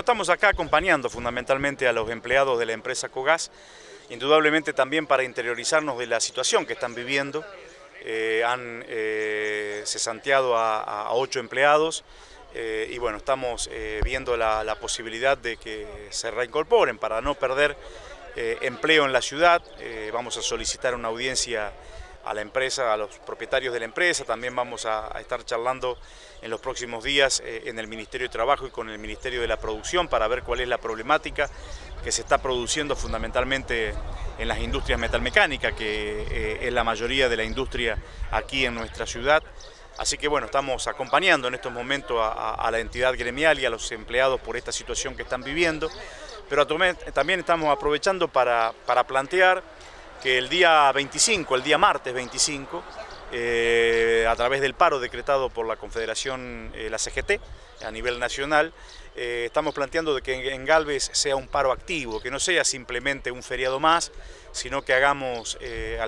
estamos acá acompañando fundamentalmente a los empleados de la empresa Cogás, indudablemente también para interiorizarnos de la situación que están viviendo. Han cesanteado a 8 empleados y bueno, estamos viendo la posibilidad de que se reincorporen para no perder empleo en la ciudad. Vamos a solicitar una audiencia a la empresa, a los propietarios de la empresa. También vamos a estar charlando en los próximos días en el Ministerio de Trabajo y con el Ministerio de la Producción para ver cuál es la problemática que se está produciendo fundamentalmente en las industrias metalmecánicas, que es la mayoría de la industria aquí en nuestra ciudad. Así que bueno, estamos acompañando en estos momentos a la entidad gremial y a los empleados por esta situación que están viviendo, pero también estamos aprovechando para plantear que el día 25, el día martes 25, a través del paro decretado por la Confederación, la CGT, a nivel nacional, estamos planteando de que en Galvez sea un paro activo, que no sea simplemente un feriado más, sino que hagamos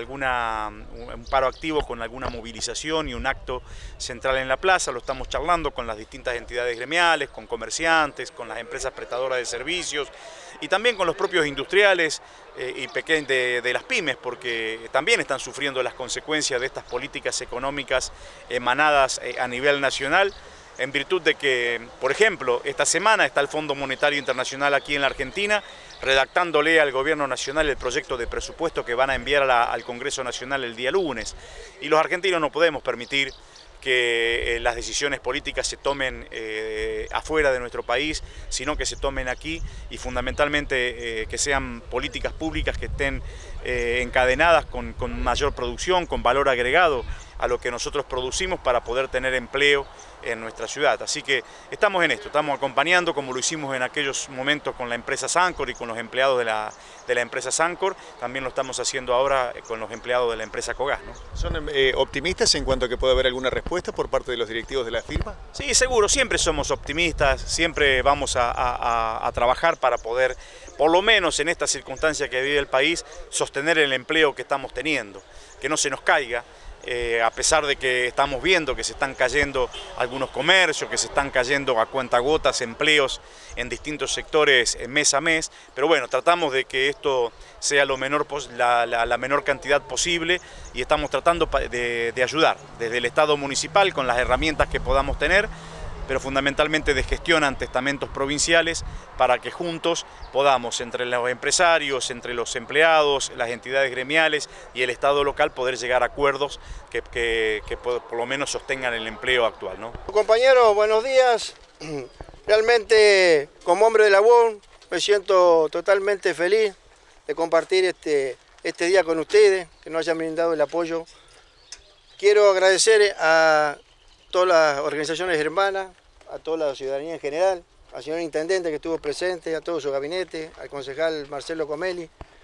un paro activo con alguna movilización y un acto central en la plaza. Lo estamos charlando con las distintas entidades gremiales, con comerciantes, con las empresas prestadoras de servicios y también con los propios industriales y pequeños de las pymes, porque también están sufriendo las consecuencias de estas políticas económicas emanadas a nivel nacional, en virtud de que, por ejemplo, esta semana está el Fondo Monetario Internacional aquí en la Argentina, redactándole al Gobierno Nacional el proyecto de presupuesto que van a enviar al Congreso Nacional el día lunes. Y los argentinos no podemos permitir que las decisiones políticas se tomen afuera de nuestro país, sino que se tomen aquí y fundamentalmente que sean políticas públicas que estén encadenadas con mayor producción, con valor agregado a lo que nosotros producimos para poder tener empleo en nuestra ciudad. Así que estamos en esto, estamos acompañando como lo hicimos en aquellos momentos con la empresa Sancor y con los empleados de la empresa Sancor, también lo estamos haciendo ahora con los empleados de la empresa Cogás, ¿no? ¿Son optimistas en cuanto a que pueda haber alguna respuesta por parte de los directivos de la firma? Sí, seguro, siempre somos optimistas, siempre vamos a trabajar para poder, por lo menos en esta circunstancia que vive el país, sostener el empleo que estamos teniendo, que no se nos caiga. A pesar de que estamos viendo que se están cayendo algunos comercios, que se están cayendo a cuentagotas empleos en distintos sectores mes a mes, pero bueno, tratamos de que esto sea la menor cantidad posible y estamos tratando de ayudar desde el Estado municipal con las herramientas que podamos tener, pero fundamentalmente de gestión ante estamentos provinciales para que juntos podamos, entre los empresarios, entre los empleados, las entidades gremiales y el Estado local, poder llegar a acuerdos que por lo menos sostengan el empleo actual, ¿no? Compañeros, buenos días. Realmente, como hombre de labor, me siento totalmente feliz de compartir este día con ustedes, que nos hayan brindado el apoyo. Quiero agradecer a todas las organizaciones hermanas, a toda la ciudadanía en general, al señor intendente que estuvo presente, a todo su gabinete, al concejal Marcelo Comelli,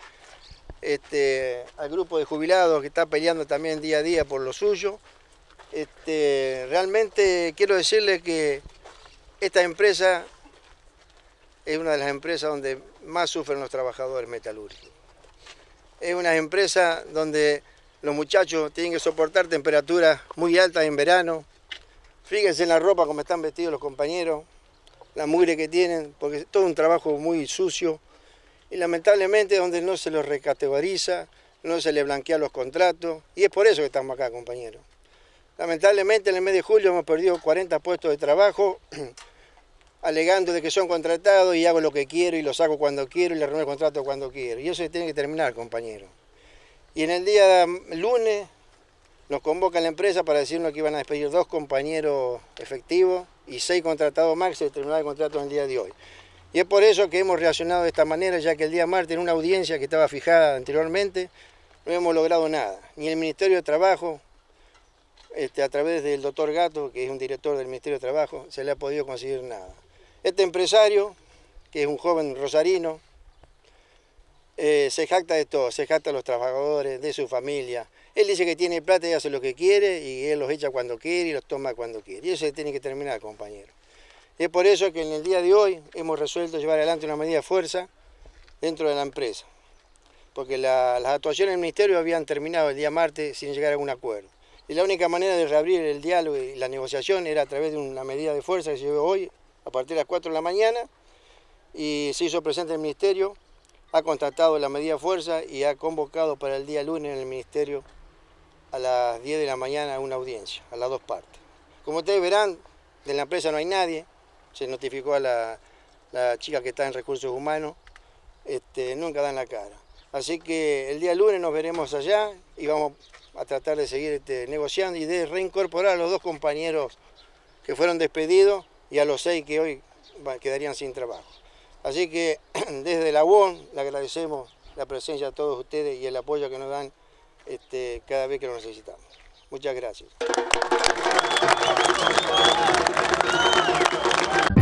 al grupo de jubilados que está peleando también día a día por lo suyo. Realmente quiero decirles que esta empresa es una de las empresas donde más sufren los trabajadores metalúrgicos. Es una empresa donde los muchachos tienen que soportar temperaturas muy altas en verano. Fíjense en la ropa como están vestidos los compañeros, la mugre que tienen, porque es todo un trabajo muy sucio y lamentablemente donde no se los recategoriza, no se les blanquea los contratos y es por eso que estamos acá, compañeros. Lamentablemente en el mes de julio hemos perdido 40 puestos de trabajo alegando de que son contratados y hago lo que quiero y lo saco cuando quiero y le renuevo el contrato cuando quiero. Y eso se tiene que terminar, compañeros. Y en el día lunes nos convoca la empresa para decirnos que iban a despedir 2 compañeros efectivos y 6 contratados más, que se terminará el contrato en el día de hoy. Y es por eso que hemos reaccionado de esta manera, ya que el día martes en una audiencia que estaba fijada anteriormente, no hemos logrado nada. Ni el Ministerio de Trabajo, a través del doctor Gato, que es un director del Ministerio de Trabajo, se le ha podido conseguir nada. Este empresario, que es un joven rosarino, se jacta de todo, se jacta de los trabajadores, de su familia. Él dice que tiene plata y hace lo que quiere y él los echa cuando quiere y los toma cuando quiere. Y eso se tiene que terminar, compañero. Y es por eso que en el día de hoy hemos resuelto llevar adelante una medida de fuerza dentro de la empresa. Porque las actuaciones del Ministerio habían terminado el día martes sin llegar a algún acuerdo. Y la única manera de reabrir el diálogo y la negociación era a través de una medida de fuerza que se llevó hoy, a partir de las 4 de la mañana, y se hizo presente en el Ministerio, ha constatado la medida de fuerza y ha convocado para el día lunes en el Ministerio a las 10 de la mañana una audiencia, a las dos partes. Como ustedes verán, de la empresa no hay nadie, se notificó a la chica que está en Recursos Humanos, nunca dan la cara. Así que el día lunes nos veremos allá y vamos a tratar de seguir negociando y de reincorporar a los 2 compañeros que fueron despedidos y a los 6 que hoy quedarían sin trabajo. Así que desde la UON le agradecemos la presencia a todos ustedes y el apoyo que nos dan cada vez que lo necesitamos. Muchas gracias.